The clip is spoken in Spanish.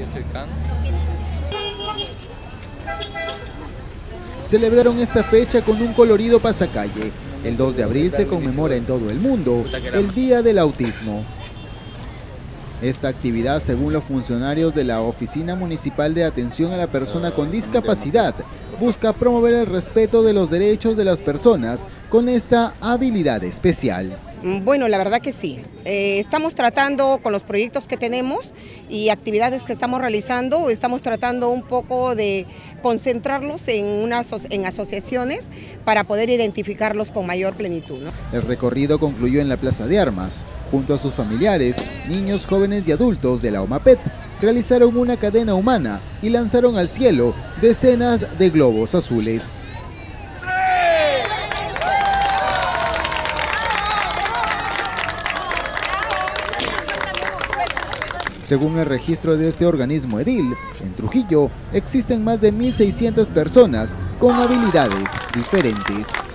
Celebraron esta fecha con un colorido pasacalle. El 2 de abril se conmemora en todo el mundo el Día del Autismo. Esta actividad, según los funcionarios de la Oficina Municipal de Atención a la Persona con Discapacidad, busca promover el respeto de los derechos de las personas con esta habilidad especial. Bueno, la verdad que sí. Estamos tratando con los proyectos que tenemos y actividades que estamos realizando, estamos tratando un poco de concentrarlos en asociaciones para poder identificarlos con mayor plenitud, ¿no? El recorrido concluyó en la Plaza de Armas. Junto a sus familiares, niños, jóvenes y adultos de la OMAPET, realizaron una cadena humana y lanzaron al cielo decenas de globos azules. Según el registro de este organismo edil, en Trujillo existen más de 1.600 personas con habilidades diferentes.